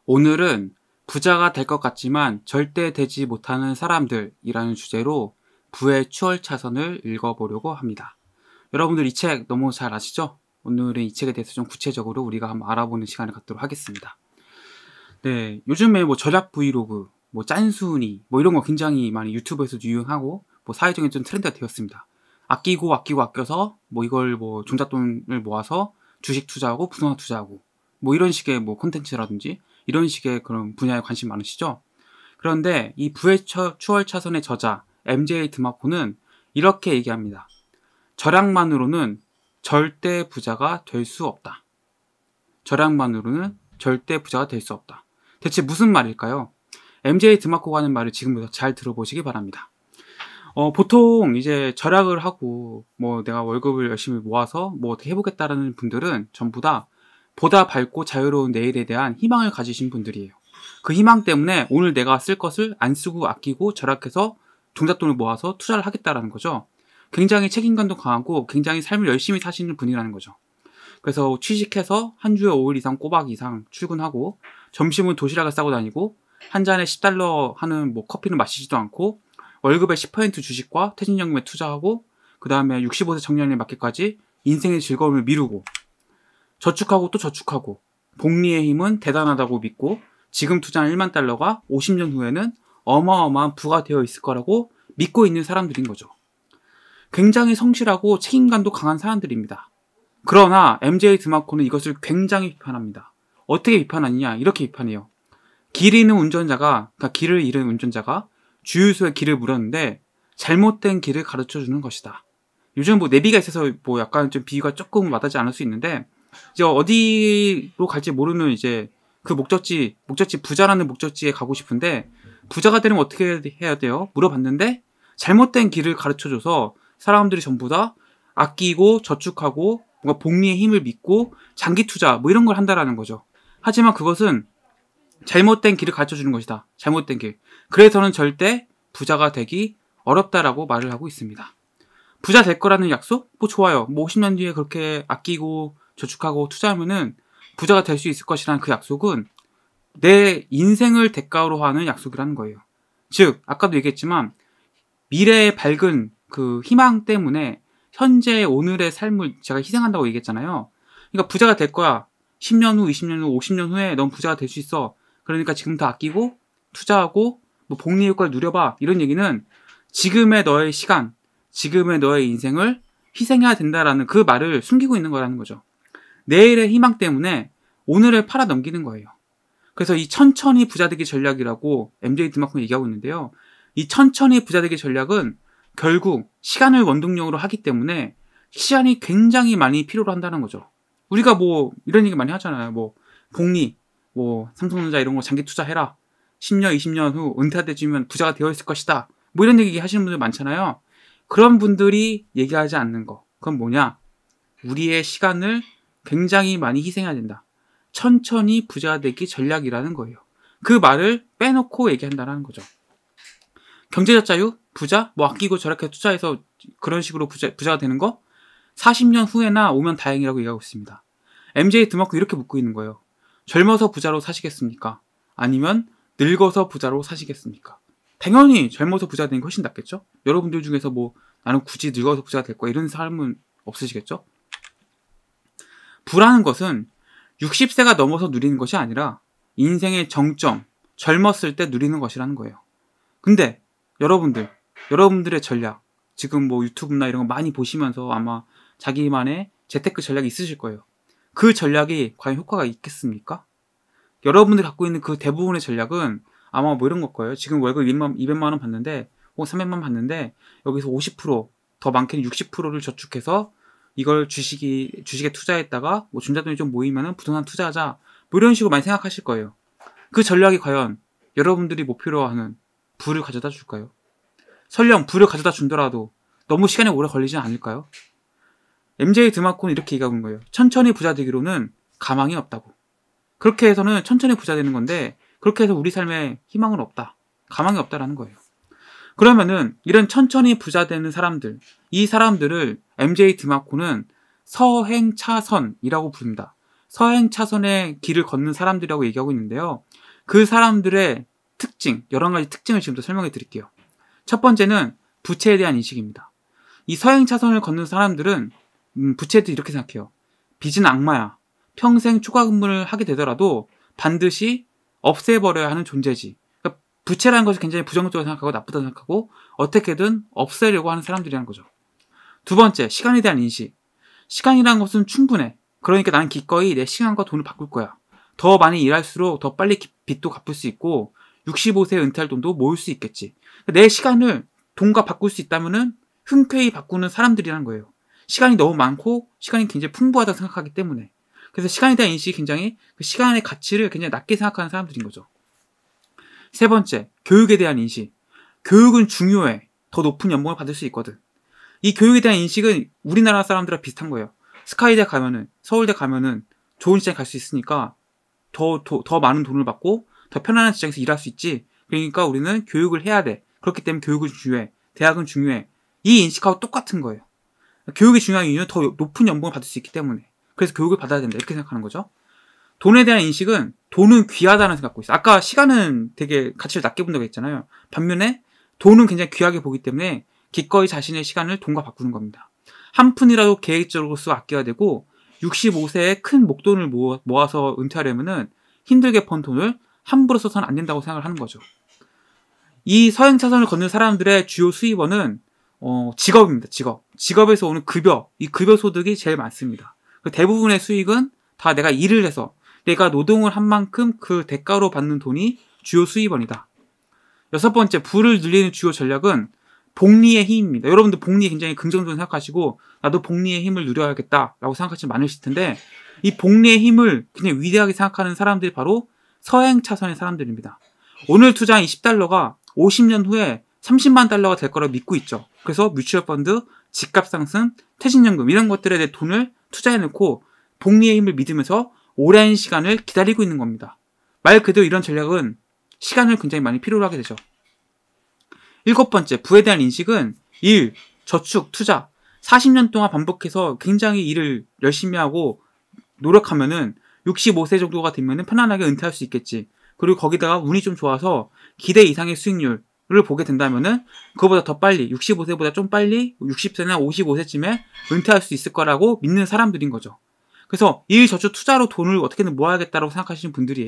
오늘은 부자가 될 것 같지만 절대 되지 못하는 사람들이라는 주제로 부의 추월차선을 읽어보려고 합니다. 여러분들 이 책 너무 잘 아시죠? 오늘은 이 책에 대해서 좀 구체적으로 우리가 한번 알아보는 시간을 갖도록 하겠습니다. 네, 요즘에 뭐 절약 브이로그, 뭐 짠순이, 뭐 이런 거 굉장히 많이 유튜브에서도 유행하고 뭐 사회적인 좀 트렌드가 되었습니다. 아껴서 뭐 이걸 뭐 종잣돈을 모아서 주식 투자하고 부동산 투자하고 뭐 이런 식의 뭐 콘텐츠라든지 이런 식의 그런 분야에 관심 많으시죠? 그런데 이 부의 추월차선의 저자 MJ 드마코는 이렇게 얘기합니다. 절약만으로는 절대 부자가 될 수 없다. 절약만으로는 절대 부자가 될 수 없다. 대체 무슨 말일까요? MJ 드마코가 하는 말을 지금부터 잘 들어보시기 바랍니다. 보통 이제 절약을 하고 뭐 내가 월급을 열심히 모아서 뭐 어떻게 해보겠다라는 분들은 전부 다 보다 밝고 자유로운 내일에 대한 희망을 가지신 분들이에요. 그 희망 때문에 오늘 내가 쓸 것을 안 쓰고 아끼고 절약해서 종잣돈을 모아서 투자를 하겠다라는 거죠. 굉장히 책임감도 강하고 굉장히 삶을 열심히 사시는 분이라는 거죠. 그래서 취직해서 한 주에 5일 이상 꼬박 이상 출근하고 점심은 도시락을 싸고 다니고 한 잔에 $10 하는 뭐 커피는 마시지도 않고 월급의 10% 주식과 퇴직연금에 투자하고 그 다음에 65세 정년에 맞기까지 인생의 즐거움을 미루고 저축하고 또 저축하고 복리의 힘은 대단하다고 믿고 지금 투자한 $10,000가 50년 후에는 어마어마한 부가 되어 있을 거라고 믿고 있는 사람들인 거죠. 굉장히 성실하고 책임감도 강한 사람들입니다. 그러나 MJ 드마코는 이것을 굉장히 비판합니다. 어떻게 비판하느냐? 이렇게 비판해요. 길을 잃은 운전자가 주유소에 길을 물었는데 잘못된 길을 가르쳐주는 것이다. 요즘 뭐 내비가 있어서 뭐 약간 좀 비유가 조금 와닿지 않을 수 있는데 이제 어디로 갈지 모르는 이제 그 목적지 부자라는 목적지에 가고 싶은데 부자가 되려면 어떻게 해야 돼요? 물어봤는데 잘못된 길을 가르쳐줘서 사람들이 전부 다 아끼고 저축하고 뭔가 복리의 힘을 믿고 장기 투자 뭐 이런 걸 한다라는 거죠. 하지만 그것은 잘못된 길을 가르쳐주는 것이다. 잘못된 길. 그래서는 절대 부자가 되기 어렵다라고 말을 하고 있습니다. 부자 될 거라는 약속? 뭐 좋아요. 뭐 50년 뒤에 그렇게 아끼고 저축하고 투자하면은 부자가 될 수 있을 것이라는 그 약속은 내 인생을 대가로 하는 약속이라는 거예요. 즉, 아까도 얘기했지만 미래의 밝은 그 희망 때문에 현재 오늘의 삶을 제가 희생한다고 얘기했잖아요. 그러니까 부자가 될 거야. 10년 후, 20년 후, 50년 후에 넌 부자가 될 수 있어. 그러니까 지금부터 아끼고 투자하고 뭐 복리 효과를 누려봐. 이런 얘기는 지금의 너의 시간, 지금의 너의 인생을 희생해야 된다라는 그 말을 숨기고 있는 거라는 거죠. 내일의 희망 때문에 오늘을 팔아 넘기는 거예요. 그래서 이 천천히 부자되기 전략이라고 MJ 드마코는 얘기하고 있는데요. 이 천천히 부자되기 전략은 결국 시간을 원동력으로 하기 때문에 시간이 굉장히 많이 필요로 한다는 거죠. 우리가 뭐 이런 얘기 많이 하잖아요. 뭐 복리, 뭐 삼성전자 이런 거 장기 투자해라. 10년, 20년 후 은퇴되면 부자가 되어 있을 것이다. 뭐 이런 얘기 하시는 분들 많잖아요. 그런 분들이 얘기하지 않는 거. 그건 뭐냐? 우리의 시간을 굉장히 많이 희생해야 된다. 천천히 부자가 되기 전략이라는 거예요. 그 말을 빼놓고 얘기한다는 거죠. 경제적 자유? 부자? 뭐 아끼고 저렇게 투자해서 그런 식으로 부자가 되는 거? 40년 후에나 오면 다행이라고 얘기하고 있습니다. MJ 드마코 이렇게 묻고 있는 거예요. 젊어서 부자로 사시겠습니까? 아니면 늙어서 부자로 사시겠습니까? 당연히 젊어서 부자 되는 게 훨씬 낫겠죠? 여러분들 중에서 뭐 나는 굳이 늙어서 부자가 될 거야 이런 사람은 없으시겠죠? 부라는 것은 60세가 넘어서 누리는 것이 아니라 인생의 정점, 젊었을 때 누리는 것이라는 거예요. 근데 여러분들의 전략, 지금 뭐 유튜브나 이런 거 많이 보시면서 아마 자기만의 재테크 전략이 있으실 거예요. 그 전략이 과연 효과가 있겠습니까? 여러분들이 갖고 있는 그 대부분의 전략은 아마 뭐 이런 걸 거예요. 지금 월급 200만 원 받는데 혹은 300만 원 받는데 여기서 50%, 더 많게는 60%를 저축해서 이걸 주식에 투자했다가 뭐 종잣돈이 좀 모이면은 부동산 투자하자 뭐 이런 식으로 많이 생각하실 거예요. 그 전략이 과연 여러분들이 목표로 하는 부를 가져다 줄까요? 설령 부를 가져다 준더라도 너무 시간이 오래 걸리진 않을까요? MJ 드마코는 이렇게 얘기하고 있는 거예요. 천천히 부자 되기로는 가망이 없다고. 그렇게 해서는 천천히 부자 되는 건데 그렇게 해서 우리 삶에 희망은 없다. 가망이 없다라는 거예요. 그러면은 이런 천천히 부자 되는 사람들, 이 사람들을 MJ 드마코는 서행차선이라고 부릅니다. 서행 차선의 길을 걷는 사람들이라고 얘기하고 있는데요. 그 사람들의 특징, 여러 가지 특징을 지금부터 설명해 드릴게요. 첫 번째는 부채에 대한 인식입니다. 이 서행 차선을 걷는 사람들은 부채에 대해 이렇게 생각해요. 빚은 악마야. 평생 초과 근무를 하게 되더라도 반드시 없애버려야 하는 존재지. 그러니까 부채라는 것을 굉장히 부정적으로 생각하고 나쁘다고 생각하고 어떻게든 없애려고 하는 사람들이라는 거죠. 두 번째, 시간에 대한 인식. 시간이라는 것은 충분해. 그러니까 나는 기꺼이 내 시간과 돈을 바꿀 거야. 더 많이 일할수록 더 빨리 빚도 갚을 수 있고 65세에 은퇴할 돈도 모을 수 있겠지. 내 시간을 돈과 바꿀 수 있다면은 흔쾌히 바꾸는 사람들이라는 거예요. 시간이 너무 많고 시간이 굉장히 풍부하다고 생각하기 때문에. 그래서 시간에 대한 인식이 굉장히 그 시간의 가치를 굉장히 낮게 생각하는 사람들인 거죠. 세 번째, 교육에 대한 인식. 교육은 중요해. 더 높은 연봉을 받을 수 있거든. 이 교육에 대한 인식은 우리나라 사람들과 비슷한 거예요. 스카이대 가면은, 서울대 가면은 좋은 직장에 갈 수 있으니까 더 많은 돈을 받고 더 편안한 직장에서 일할 수 있지. 그러니까 우리는 교육을 해야 돼. 그렇기 때문에 교육은 중요해. 대학은 중요해. 이 인식하고 똑같은 거예요. 교육이 중요한 이유는 더 높은 연봉을 받을 수 있기 때문에. 그래서 교육을 받아야 된다. 이렇게 생각하는 거죠. 돈에 대한 인식은 돈은 귀하다는 생각하고 있어요. 아까 시간은 되게 가치를 낮게 본다고 했잖아요. 반면에 돈은 굉장히 귀하게 보기 때문에 기꺼이 자신의 시간을 돈과 바꾸는 겁니다. 한 푼이라도 계획적으로 쓰고 아껴야 되고 65세에 큰 목돈을 모아서 은퇴하려면은 힘들게 번 돈을 함부로 써서는 안 된다고 생각을 하는 거죠. 이 서행 차선을 걷는 사람들의 주요 수입원은 직업입니다. 직업에서 오는 급여, 이 급여 소득이 제일 많습니다. 대부분의 수익은 다 내가 일을 해서 내가 노동을 한 만큼 그 대가로 받는 돈이 주요 수입원이다. 여섯 번째, 부를 늘리는 주요 전략은 복리의 힘입니다. 여러분들 복리 굉장히 긍정적으로 생각하시고 나도 복리의 힘을 누려야겠다라고 생각하시는 많으실 텐데 이 복리의 힘을 그냥 위대하게 생각하는 사람들이 바로 서행 차선의 사람들입니다. 오늘 투자한 20달러가 50년 후에 30만 달러가 될 거라고 믿고 있죠. 그래서 뮤추얼 펀드, 집값 상승, 퇴직연금 이런 것들에 대해 돈을 투자해놓고 복리의 힘을 믿으면서 오랜 시간을 기다리고 있는 겁니다. 말 그대로 이런 전략은 시간을 굉장히 많이 필요로 하게 되죠. 일곱 번째, 부에 대한 인식은 일, 저축, 투자. 40년 동안 반복해서 굉장히 일을 열심히 하고 노력하면은 65세 정도가 되면은 편안하게 은퇴할 수 있겠지. 그리고 거기다가 운이 좀 좋아서 기대 이상의 수익률을 보게 된다면은 그거보다 더 빨리, 65세보다 좀 빨리 60세나 55세쯤에 은퇴할 수 있을 거라고 믿는 사람들인 거죠. 그래서 일, 저축, 투자로 돈을 어떻게든 모아야겠다고 생각하시는 분들이에요.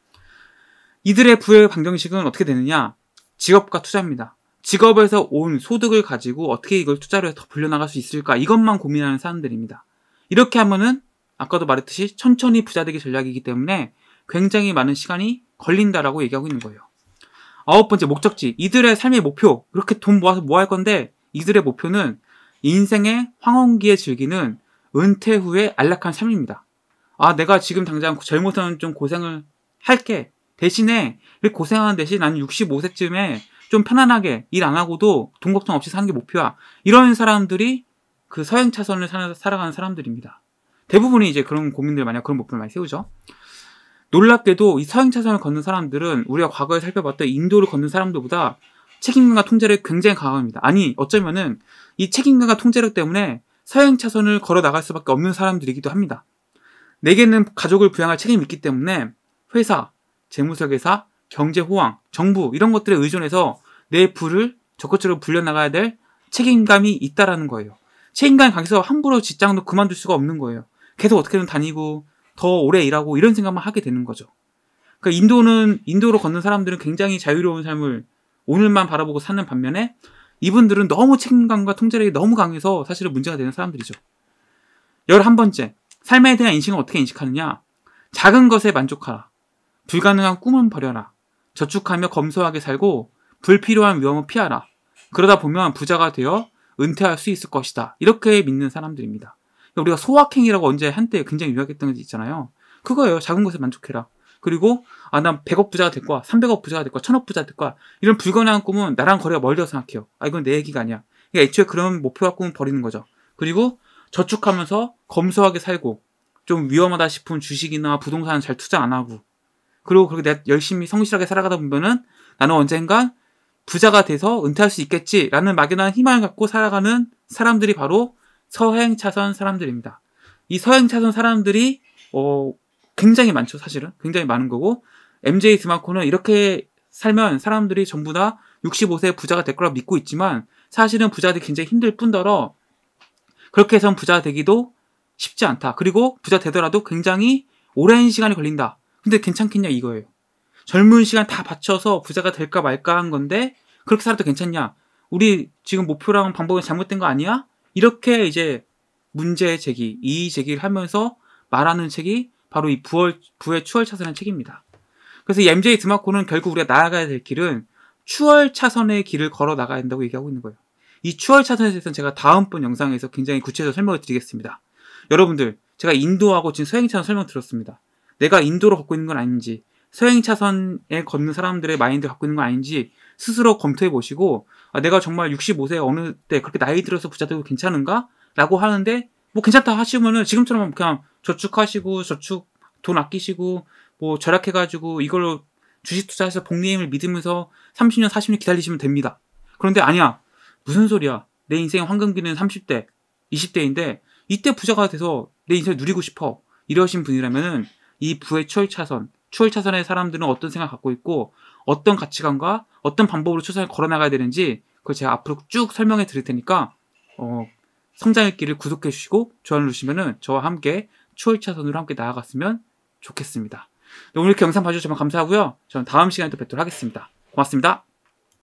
이들의 부의 방정식은 어떻게 되느냐? 직업과 투자입니다. 직업에서 온 소득을 가지고 어떻게 이걸 투자로 더 불려나갈 수 있을까? 이것만 고민하는 사람들입니다. 이렇게 하면은 아까도 말했듯이 천천히 부자 되기 전략이기 때문에 굉장히 많은 시간이 걸린다라고 얘기하고 있는 거예요. 아홉 번째, 목적지. 이들의 삶의 목표. 이렇게 돈 모아서 뭐 할 건데 이들의 목표는 인생의 황혼기에 즐기는 은퇴 후의 안락한 삶입니다. 아, 내가 지금 당장 젊어서는 좀 고생을 할게. 대신에 이렇게 고생하는 대신 나는 65세쯤에 좀 편안하게 일 안 하고도 돈 걱정 없이 사는 게 목표야. 이런 사람들이 그 서행 차선을 살아가는 사람들입니다. 대부분이 이제 그런 고민들 만약 그런 목표를 많이 세우죠. 놀랍게도 이 서행 차선을 걷는 사람들은 우리가 과거에 살펴봤던 인도를 걷는 사람들보다 책임감과 통제력이 굉장히 강합니다. 아니, 어쩌면은 이 책임감과 통제력 때문에 서행 차선을 걸어 나갈 수밖에 없는 사람들이기도 합니다. 내게는 가족을 부양할 책임이 있기 때문에 회사, 재무설계사, 경제호황, 정부 이런 것들에 의존해서 내 부를 적극적으로 불려나가야 될 책임감이 있다라는 거예요. 책임감이 강해서 함부로 직장도 그만둘 수가 없는 거예요. 계속 어떻게든 다니고 더 오래 일하고 이런 생각만 하게 되는 거죠. 그러니까 인도로 걷는 사람들은 굉장히 자유로운 삶을 오늘만 바라보고 사는 반면에 이분들은 너무 책임감과 통제력이 너무 강해서 사실은 문제가 되는 사람들이죠. 11번째, 삶에 대한 인식은 어떻게 인식하느냐? 작은 것에 만족하라. 불가능한 꿈은 버려라. 저축하며 검소하게 살고 불필요한 위험은 피하라. 그러다 보면 부자가 되어 은퇴할 수 있을 것이다. 이렇게 믿는 사람들입니다. 우리가 소확행이라고 언제 한때 굉장히 유명했던 게 있잖아요. 그거예요. 작은 것에 만족해라. 그리고 난 100억 부자가 될 거야. 300억 부자가 될 거야. 1000억 부자가 될 거야. 이런 불가능한 꿈은 나랑 거리가 멀다고 생각해요. 이건 내 얘기가 아니야. 그러니까 애초에 그런 목표와 꿈을 버리는 거죠. 그리고 저축하면서 검소하게 살고 좀 위험하다 싶은 주식이나 부동산은 잘 투자 안 하고 그리고 그렇게 내가 열심히 성실하게 살아가다 보면은 나는 언젠가 부자가 돼서 은퇴할 수 있겠지라는 막연한 희망을 갖고 살아가는 사람들이 바로 서행 차선 사람들입니다. 이 서행 차선 사람들이 굉장히 많죠. 사실은 굉장히 많은 거고, MJ 드마코는 이렇게 살면 사람들이 전부 다 65세 부자가 될 거라고 믿고 있지만 사실은 부자가 되기 굉장히 힘들 뿐더러 그렇게 해서 부자가 되기도 쉽지 않다. 그리고 부자 되더라도 굉장히 오랜 시간이 걸린다. 근데 괜찮겠냐 이거예요. 젊은 시간 다 바쳐서 부자가 될까 말까 한 건데 그렇게 살아도 괜찮냐? 우리 지금 목표랑 방법이 잘못된 거 아니야? 이렇게 이제 문제 제기, 이의 제기를 하면서 말하는 책이 바로 이 부의 추월 차선의 책입니다. 그래서 이 MJ 드마코는 결국 우리가 나아가야 될 길은 추월 차선의 길을 걸어 나가야 된다고 얘기하고 있는 거예요. 이 추월 차선에 대해서는 제가 다음번 영상에서 굉장히 구체적으로 설명을 드리겠습니다. 여러분들, 제가 인도하고 지금 서행 차선 설명 드렸습니다. 내가 인도로 걷고 있는 건 아닌지, 서행 차선에 걷는 사람들의 마인드를 갖고 있는 건 아닌지 스스로 검토해 보시고, 내가 정말 65세 어느 때 그렇게 나이 들어서 부자 되고 괜찮은가? 라고 하는데 뭐 괜찮다 하시면은 지금처럼 그냥 저축하시고 돈 아끼시고 뭐 절약해가지고 이걸로 주식 투자해서 복리임을 믿으면서 30년 40년 기다리시면 됩니다. 그런데 아니야, 무슨 소리야, 내 인생의 황금기는 30대 20대인데 이때 부자가 돼서 내 인생을 누리고 싶어 이러신 분이라면은 이 부의 추월 차선의 사람들은 어떤 생각을 갖고 있고 어떤 가치관과 어떤 방법으로 추선을 걸어 나가야 되는지 그걸 제가 앞으로 쭉 설명해 드릴 테니까 성장의 길을 구독해 주시고 좋아요 누르시면은 저와 함께 추월 차선으로 함께 나아갔으면 좋겠습니다. 오늘 이렇게 영상 봐주셔서 정말 감사하고요. 저는 다음 시간에 또 뵙도록 하겠습니다. 고맙습니다.